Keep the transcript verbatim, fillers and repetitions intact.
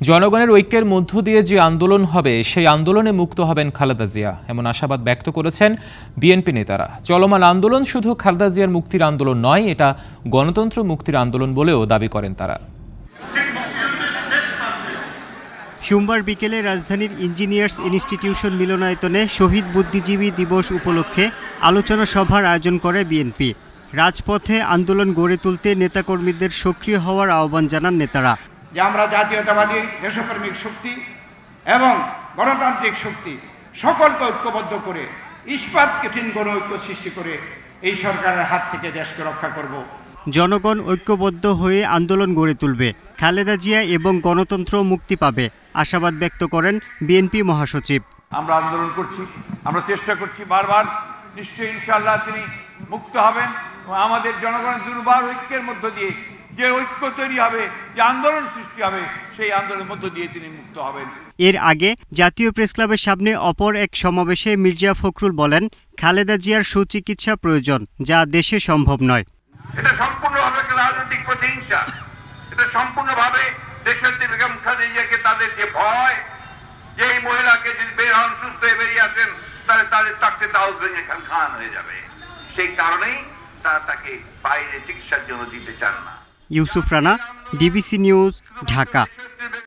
জনগণের ঐক্যের মধ্য দিয়ে যে আন্দোলন হবে সেই আন্দোলনে মুক্ত হবেন খালেদা জিয়া, এমন আশাবাদ ব্যক্ত করেছেন বিএনপি নেতারা। চলমান আন্দোলন শুধু খালেদা জিয়ার মুক্তির আন্দোলন নয়, এটা গণতন্ত্র মুক্তির আন্দোলন বলেও দাবি করেন তারা। সোমবার বিকেলে রাজধানীর ইঞ্জিনিয়ার্স ইনস্টিটিউশন মিলনায়তনে শহীদ বুদ্ধিজীবী দিবস উপলক্ষে আলোচনা সভার আয়োজন করে বিএনপি। রাজপথে আন্দোলন গড়ে তুলতে নেতাকর্মীদের সক্রিয় হওয়ার আহ্বান জানান নেতারা। যে আমরা জাতীয়তাবাদী দেশপ্রেমিক শক্তি এবং গণতান্ত্রিক শক্তি সকলকে ঐক্যবদ্ধ করে ইস্পাত কঠিন গণ ঐক্য সৃষ্টি করে এই সরকারের হাত থেকে দেশকে রক্ষা করব। জনগণ ঐক্যবদ্ধ হয়ে আন্দোলন গড়ে তুলবে, খালেদা জিয়া এবং গণতন্ত্র মুক্তি পাবে, আশাবাদ ব্যক্ত করেন বিএনপি মহাসচিব। আমরা আন্দোলন করছি, আমরা চেষ্টা করছি বারবার, নিশ্চয়ই ইনশাআল্লাহ তিনি মুক্ত হবেন। আমাদের জনগণের দুর্বার ঐক্যের মধ্য দিয়ে যে ঐক্য তৈরি হবে, যে আন্দোলন সৃষ্টি হবে, সেই আন্দোলনের মধ্য দিয়ে তিনি মুক্ত হবেন। এর আগে জাতীয় প্রেসক্লাবের সামনে অপর এক সমাবেশে মির্জা ফখরুল বলেন, খালেদা জিয়ার সুচিকিৎসা প্রয়োজন, যা দেশে সম্ভব নয়। এটা সম্পূর্ণভাবে রাজনৈতিক প্রতিহিংসা, এটা সম্পূর্ণভাবে দেশনেত্রী বেগম খালেদা জিয়াকে তাদের যে ভয়, যে এই মহিলাকে যদি বের হন, সুস্থ হয়ে বেরিয়ে আসেন, তাহলে তাদের চাকরি তাউজ ভেঙে খান খান হয়ে যাবে। সেই কারণেই তারা তাকে বাইরে চিকিৎসার জন্য দিতে চান না। Yusuf Rana, DBC news, Dhaka.